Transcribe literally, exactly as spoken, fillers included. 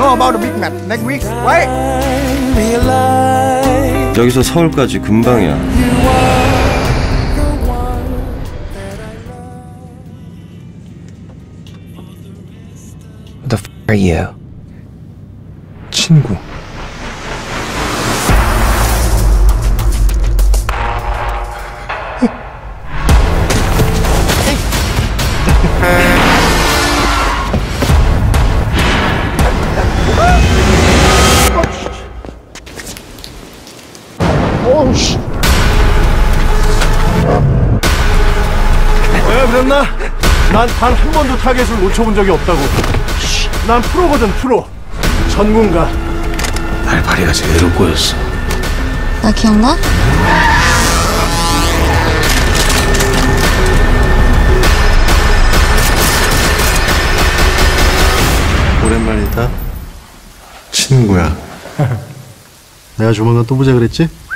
know about the big match next week, right? 여기서 서울까지 금방이야. Who the f*** are you? 친구. 오우씨. 내가 그랬나? 난 단 한 번도 타겟을 놓쳐본 적이 없다고. 난 프로거든, 프로. 전문가. 날파리가 제대로 꼬였어. 나 기억나? 오랜만이다. 친구야. 내가 조만간 또 보자 그랬지?